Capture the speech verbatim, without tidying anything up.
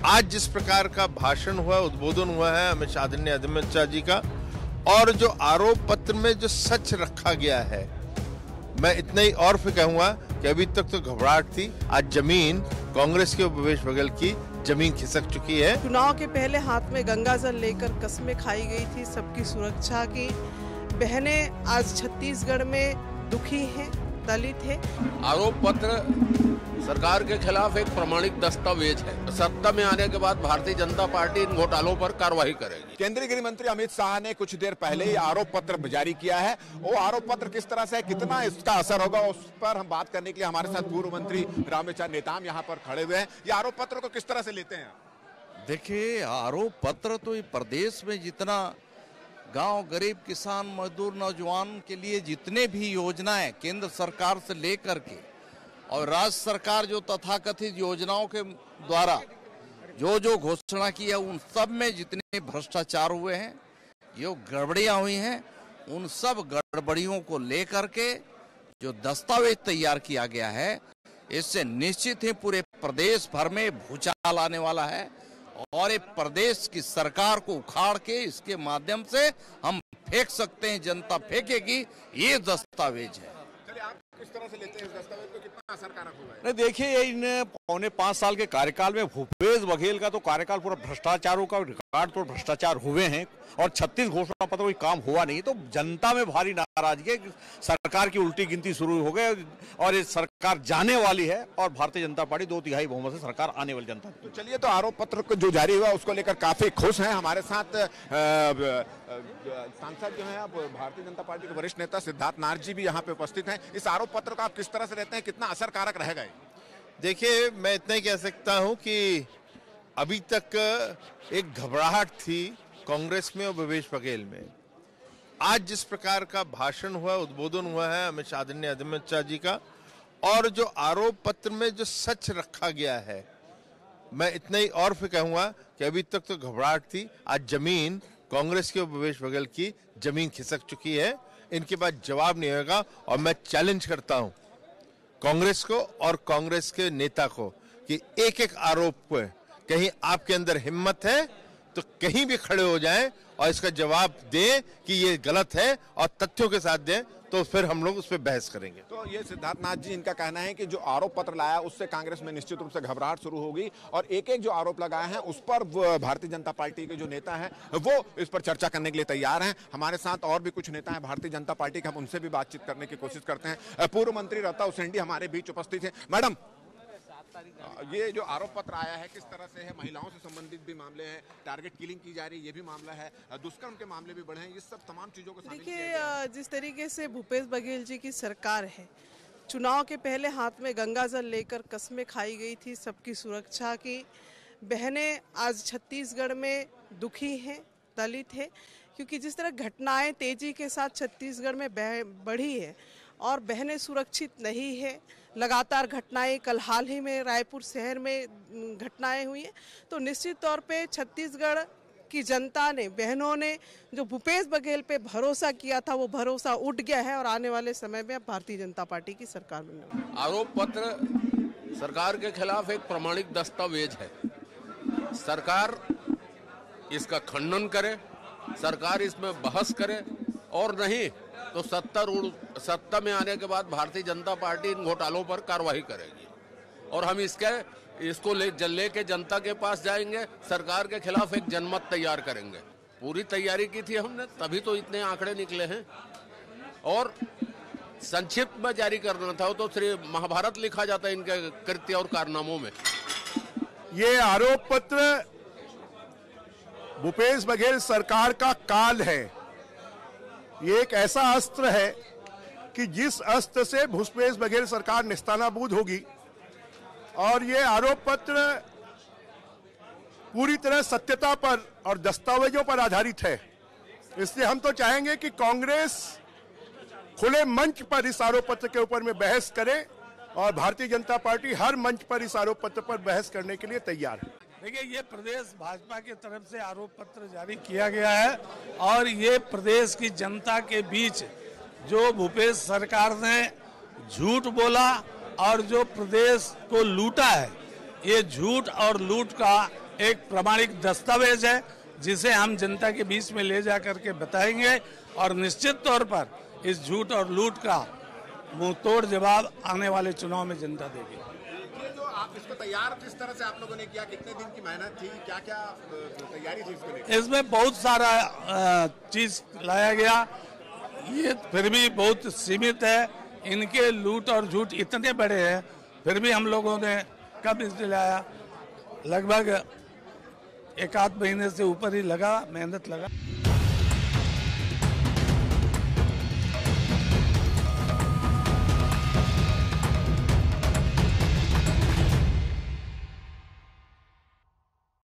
आज जिस प्रकार का भाषण हुआ, उद्बोधन हुआ है अमित शाह आदरणीय अमित शाह जी का, और जो आरोप पत्र में जो सच रखा गया है, मैं इतना ही और फिर कहूंगा कि अभी तक तो घबराहट थी, आज जमीन कांग्रेस के भूपेश बघेल की जमीन खिसक चुकी है। चुनाव के पहले हाथ में गंगा जल लेकर कस्में खाई गई थी सबकी सुरक्षा की। बहनें आज छत्तीसगढ़ में दुखी हैं, दलित है। आरोप पत्र सरकार के खिलाफ एक प्रमाणिक दस्तावेज है। सत्ता में आने के बाद भारतीय जनता पार्टी इन घोटालों पर कार्रवाई करेगी। केंद्रीय गृह मंत्री अमित शाह ने कुछ देर पहले ही आरोप पत्र जारी किया है। वो आरोप पत्र किस तरह से, कितना इसका असर होगा, उस पर हम बात करने के लिए हमारे साथ पूर्व मंत्री रामेश्वर नेताम यहाँ पर खड़े हुए हैं। ये आरोप पत्र को किस तरह से लेते हैं? देखिए, आरोप पत्र तो प्रदेश में जितना गांव, गरीब, किसान, मजदूर, नौजवान के लिए जितने भी योजनाएं केंद्र सरकार से लेकर के और राज्य सरकार जो तथाकथित योजनाओं के द्वारा जो जो घोषणा की है, उन सब में जितने भ्रष्टाचार हुए हैं, जो गड़बड़ियां हुई हैं, उन सब गड़बड़ियों को लेकर के जो दस्तावेज तैयार किया गया है, इससे निश्चित ही पूरे प्रदेश भर में भूचाल आने वाला है और ये प्रदेश की सरकार को उखाड़ के इसके माध्यम से हम फेंक सकते हैं, जनता फेंकेगी। ये दस्तावेज है। किस तरह से लेते हैं इस दस्तावेज को, कितना असरकारक होगा? नहीं, देखिए, इन पौने पांच साल के कार्यकाल में भूपेश बघेल का तो कार्यकाल पूरा भ्रष्टाचारों का रिकॉर्ड तो भ्रष्टाचार हुए हैं और छत्तीस घोषणा पत्र कोई काम हुआ नहीं, तो जनता में भारी नाराजगी है। सरकार की उल्टी गिनती शुरू हो गई और ये सरकार जाने वाली है और भारतीय जनता पार्टी दो तिहाई बहुमत से सरकार आने वाली जनता। तो चलिए, तो आरोप पत्र को जो जारी हुआ उसको लेकर काफी खुश हैं। हमारे साथ सांसद जो है, अब भारतीय जनता पार्टी के वरिष्ठ नेता सिद्धार्थ नाथ जी भी यहाँ पे उपस्थित हैं। इस आरोप पत्र को आप किस तरह से रहते हैं, कितना असरकारक रहेगा? देखिए, मैं इतना ही कह सकता हूं कि अभी तक एक घबराहट थी कांग्रेस में और भूपेश बघेल में। आज जिस प्रकार का भाषण हुआ, उद्बोधन हुआ है अमित शाह आदरणीय अमित शाह जी का, और जो आरोप पत्र में जो सच रखा गया है, मैं इतना ही और फिर कहूंगा कि अभी तक तो घबराहट थी, आज जमीन कांग्रेस के भूपेश बघेल की जमीन खिसक चुकी है। इनके पास जवाब नहीं होगा और मैं चैलेंज करता हूं कांग्रेस को और कांग्रेस के नेता को कि एक एक आरोप पे कहीं आपके अंदर हिम्मत है तो कहीं भी खड़े हो जाएं और इसका जवाब दें कि ये गलत है और तथ्यों के साथ दें, तो फिर हम लोग उस पर बहस करेंगे। तो ये सिद्धार्थ नाथ जी, इनका कहना है कि जो आरोप पत्र लाया उससे कांग्रेस में निश्चित रूप से घबराहट शुरू होगी और एक एक जो आरोप लगाए हैं उस पर भारतीय जनता पार्टी के जो नेता हैं वो इस पर चर्चा करने के लिए तैयार हैं। हमारे साथ और भी कुछ नेता हैं भारतीय जनता पार्टी के, हम उनसे भी बातचीत करने की कोशिश करते हैं। पूर्व मंत्री रता उसेंडी हमारे बीच उपस्थित है। मैडम, ये जो आरोप पत्र आया है किस तरह से है? महिलाओं से संबंधित भी मामले हैं, टारगेट किलिंग की जा रही है, ये भी मामला है, दुष्कर्म के मामले भी बढ़े हैं, ये सब तमाम चीजों को देखिए, जिस तरीके से भूपेश बघेल जी की सरकार है, चुनाव के पहले हाथ में गंगा जल लेकर कस्में खाई गई थी सबकी सुरक्षा की। बहनें आज छत्तीसगढ़ में दुखी हैं, दलित है, क्योंकि जिस तरह घटनाएं तेजी के साथ छत्तीसगढ़ में बढ़ी है और बहनें सुरक्षित नहीं है। लगातार घटनाएं, कल हाल ही में रायपुर शहर में घटनाएं हुई हैं, तो निश्चित तौर पे छत्तीसगढ़ की जनता ने, बहनों ने जो भूपेश बघेल पे भरोसा किया था, वो भरोसा उठ गया है और आने वाले समय में भारतीय जनता पार्टी की सरकार बनने वाली है। आरोप पत्र सरकार के खिलाफ एक प्रमाणिक दस्तावेज है। सरकार इसका खंडन करे, सरकार इसमें बहस करे, और नहीं तो सत्ता सत्ता में आने के बाद भारतीय जनता पार्टी इन घोटालों पर कार्रवाई करेगी और हम इसके इसको ले जल्ले के जनता के पास जाएंगे, सरकार के खिलाफ एक जनमत तैयार करेंगे। पूरी तैयारी की थी हमने, तभी तो इतने आंकड़े निकले हैं। और संक्षिप्त में जारी करना था तो श्री महाभारत लिखा जाता है इनके कृत्य और कारनामों में। ये आरोप पत्र भूपेश बघेल सरकार का काल है। ये एक ऐसा अस्त्र है कि जिस अस्त्र से भूपेश बघेल सरकार निस्तानाबूद होगी, और ये आरोप पत्र पूरी तरह सत्यता पर और दस्तावेजों पर आधारित है। इसलिए हम तो चाहेंगे कि कांग्रेस खुले मंच पर इस आरोप पत्र के ऊपर में बहस करे और भारतीय जनता पार्टी हर मंच पर इस आरोप पत्र पर बहस करने के लिए तैयार है। देखिए, ये प्रदेश भाजपा की तरफ से आरोप पत्र जारी किया गया है और ये प्रदेश की जनता के बीच जो भूपेश सरकार ने झूठ बोला और जो प्रदेश को लूटा है, ये झूठ और लूट का एक प्रमाणिक दस्तावेज है जिसे हम जनता के बीच में ले जा करके बताएंगे और निश्चित तौर पर इस झूठ और लूट का मुंह तोड़ जवाब आने वाले चुनाव में जनता देगी। ये जो आप इसको तैयार किस तरह से आप लोगों ने किया, कितने दिन की मेहनत थी, क्या क्या तैयारी थी इसको लेकर? इसमें बहुत सारा चीज लाया गया, ये फिर भी बहुत सीमित है। इनके लूट और झूठ इतने बड़े हैं, फिर भी हम लोगों ने कब इसलिए लाया, लगभग एक आध महीने से ऊपर ही लगा, मेहनत लगा।